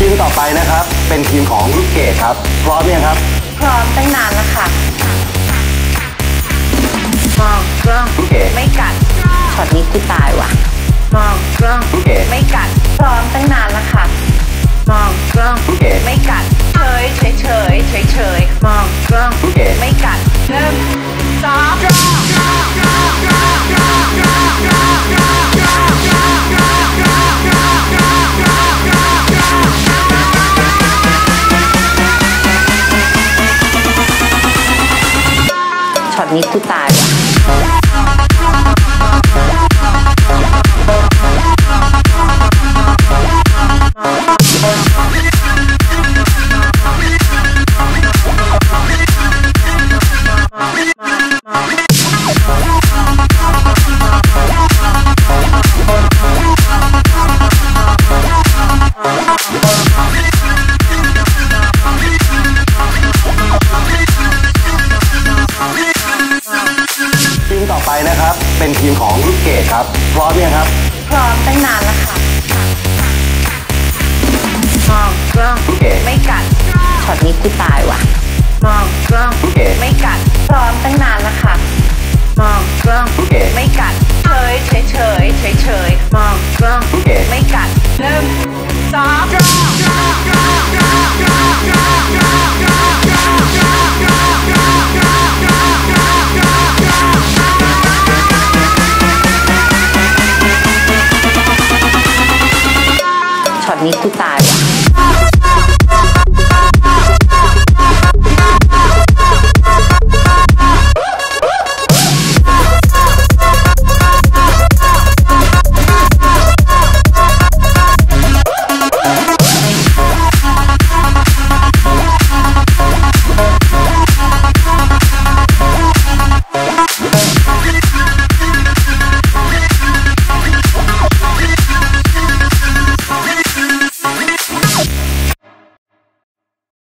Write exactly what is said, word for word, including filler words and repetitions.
ทีมต่อไปนะครับเป็นทีมของลูกเกดครับพร้อมยังครับพร้อมตั้งนานแล้วค่ะมองกล้องลูกเกดไม่กัดช็อตนี้กูตายว่ะมองกล้องลูกเกดไม่กัดพร้อมตั้งนานแล้วค่ะมองกล้องลูกเกดไม่กัดเฉยเฉยเฉยเฉยเฉยมองกล้องลูกเกดไม่กัดหนึ่งสองช็อตนี้กูตายว่ะทีมต่อไปนะครับเป็นทีมของลูกเกดครับพร้อมยังครับพร้อมตั้งนานแล้วค่ะมองกล้องลูกเกดไม่กัดช็อตนี้กูตายว่ะมองกล้องลูกเกดไม่กัดพร้อมตั้งนานแล้วค่ะมองกล้องลูกเกดไม่กัดเฉยเฉยเฉยเฉยเฉยมองกล้องลูกเกดไม่กัดหนึ่งสองช็อตนี้กูตายว่ะ